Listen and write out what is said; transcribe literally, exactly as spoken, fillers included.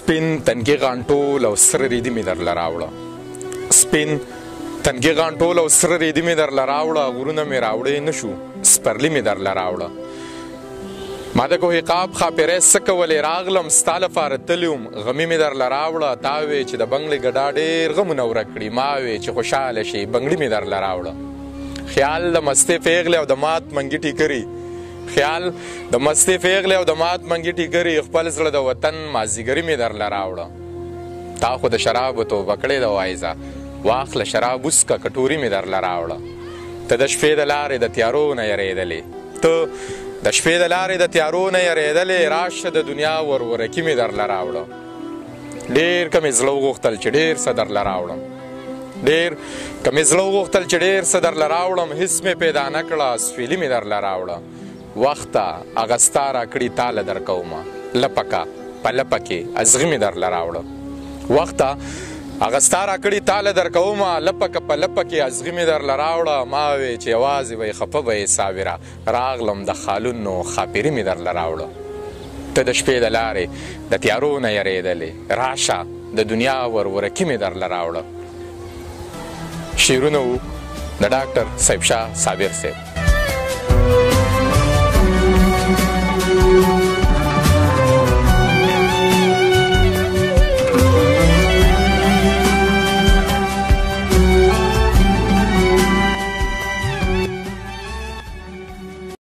سپین تنګي غانټول او سره ریدي مې درله راوړه سپین تنګي غانټول او سره ریدي مې درله راوړه غرونه مې راوړې نه شو سپرلي مې درله راوړه ما د کوه قاب خاپیری څه کولې راغلم ستا لپاره تللی وم غمي مې درله راوړه تا وې چې د بنګلې ګډا ډېر غمونه ورک کړي ما وې چې خوشحاله شي بنګړي مې درله راوړه خیال د مستې پیغلې او د مات منګي ټیکري خیال د مستې پیغلې او د مات منګي ټیکري خپل زړه د وطن مازدیګري مې درله راوړه تا خو د شرابو توبه کړې ده وایزه واخله شراب وسکه کټوري مې درله راوړه ته د شپې د لارې د تیارو نه یریدلې ته د شپې د لارې د تیارو نه یریدلې راشه د دنیا ورورکي مې درله راوړه ډېر که مې زړه وغوښتل چې ډېر څه درله راوړم ډېر که مې زړه وغوښتل چې ډېر څه درله راوړم هېڅ مې پیدا نه کړه سفیلي مې درله راوړه وخته هغه ستا راکړي تاله درکومه لپکه په لپه کې ازغي مې درله راوړه وخته هغه ستا راکړي تاله درکومه لپکه په لپه کې ازغي مې درله راوړه ما وې چې یوازې به یې خفه به یې ساویره راغلم د خالونو خاپیري مې درله راوړه ته د شپې د لارې د تیارو نه یریدلې راشه د دنیا ورورکي مې درله راوړه شعرونه و د ډاکټر صاحب شاه صابر صاحب